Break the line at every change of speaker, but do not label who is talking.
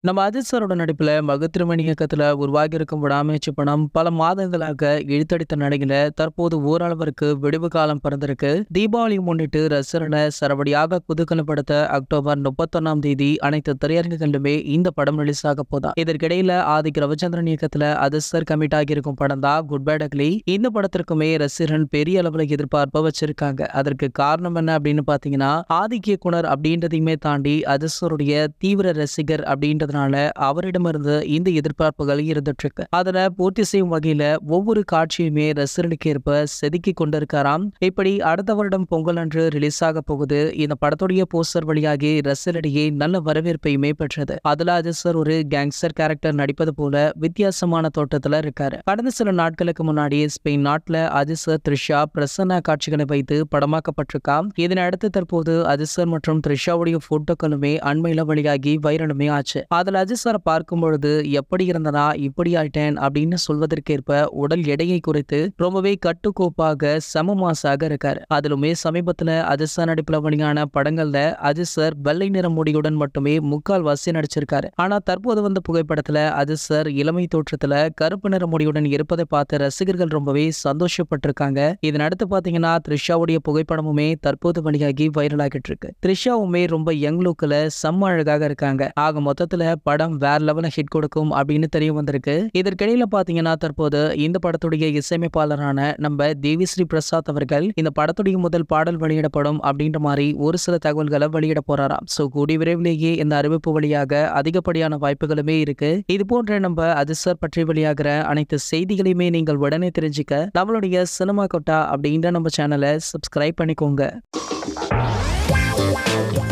நம்ம அஜித் சாரோட நடிப்புல மகத்திருமணி இயக்கத்துல உருவாகி இருக்கும் விடாமுயற்சி படம் பல மாதங்களாக இழுத்தடித்த நிலையில தற்போது ஓரளவிற்கு விடுவு காலம் பிறந்திருக்கு. தீபாவளி முன்னிட்டு ரசிகர்களை சரவடியாக குதூகலப்படுத்த அக்டோபர் 31 அனைத்து திரையரங்குகளிலுமே இந்த படம் ரிலீஸ் ஆக போதா. இதற்கிடையில ஆதிக் ரவிச்சந்திரன் இயக்கத்துல அஜித் சார் கமிட் ஆகியிருக்கும் படம் தான் குட்-பேட்-அக்லி. இந்த படத்திற்குமே ரசிகர்கள் பெரிய அளவுல எதிர்பார்ப்பை வச்சிருக்காங்க. அதற்கு காரணம் என்ன அப்படின்னு பாத்தீங்கன்னா, ஆதிக் இயக்குனர் அப்படின்றதையுமே தாண்டி அஜித் சாருடைய தீவிர ரசிகர் அப்படின்றது அவரிடமிருந்து இந்த எதிர்பார்ப்புகள் இருந்துட்டு இருக்கு. அதுல பூர்த்தி செய்யும் வகையில ஒவ்வொரு காட்சியுமே ரசிகர்களுக்கு ஏற்ப செதுக்கி கொண்டிருக்காராம். இப்படி அடுத்த வருடம் பொங்கல் அன்று ரிலீஸ் ஆக போகுது. இந்த படத்துடைய போஸ்டர் வழியாகி ரசிகர்களிடையே நல்ல வரவேற்பையுமே பெற்றது. அதுல அஜித் சார் ஒரு கேங்ஸ்டர் கேரக்டர் நடிப்பது போல வித்தியாசமான தோட்டத்துல இருக்காரு. கடந்த சில நாட்களுக்கு முன்னாடி ஸ்பெயின் நாட்டுல அஜித் சார் த்ரிஷா பிரசன்ன காட்சிகளை வைத்து படமாக்கப்பட்டிருக்காம். இதனை அடுத்து தற்போது அஜித் சார் மற்றும் த்ரிஷாவுடைய போட்டோக்களுமே அண்மையில வெளியாகி வைரலுமே ஆச்சு. அதுல அஜித் சாரை பார்க்கும் பொழுது எப்படி இருந்தனா இப்படி ஆயிட்டேன் அப்படின்னு சொல்வதற்கேற்ப உடல் எடையை குறித்து ரொம்பவே கட்டுக்கோப்பாக சமமாசாக இருக்காரு. அதிலுமே சமீபத்துல அஜித் சார் நடிப்புல வெளியான படங்கள்ல அஜித் சார் வெள்ளை நிற முடியுடன் மட்டுமே முக்கால்வாசி நடிச்சிருக்காரு. ஆனா தற்போது வந்த புகைப்படத்துல அஜித் சார் இளமை தோற்றத்துல கருப்பு நிற முடியுடன் இருப்பதை பார்த்து ரசிகர்கள் ரொம்பவே சந்தோஷப்பட்டிருக்காங்க. இதனடுத்து பாத்தீங்கன்னா த்ரிஷாவுடைய புகைப்படமுமே தற்போது வெளியாகி வைரல் ஆகிட்டு இருக்கு. த்ரிஷாவுமே ரொம்ப யங் லுக்ல செம்ம அழகாக இருக்காங்க. ஆக மொத்தத்துல படம் வேற லெவல்ல ஹிட் கொடுக்கும் அப்படின்னு தெரிய வந்திருக்கு. இதற்கிடையில பாத்தீங்கன்னா தற்போது இந்த படத்துடைய இசையமைப்பாளரான நம்ம தேவிஸ்ரீ பிரசாத் அவர்கள் இந்த படத்துடைய முதல் பாடல் வெளியிடப்படும் அப்படின்ற மாதிரி ஒரு சில தகவல்களை வெளியிட போறாராம். சோ கூடிய விரைவிலேயே இந்த அறிவிப்பு வழியாக அதிகப்படியான வாய்ப்புகளுமே இருக்கு. இது போன்ற நம்ம அஜித் சார் பற்றி வெளியாகிற அனைத்து செய்திகளையுமே நீங்கள் உடனே தெரிஞ்சுக்க நம்மளுடைய சினிமா கொட்டா அப்படின்ற நம்ம சேனலை சப்ஸ்கிரைப் பண்ணிக்கோங்க.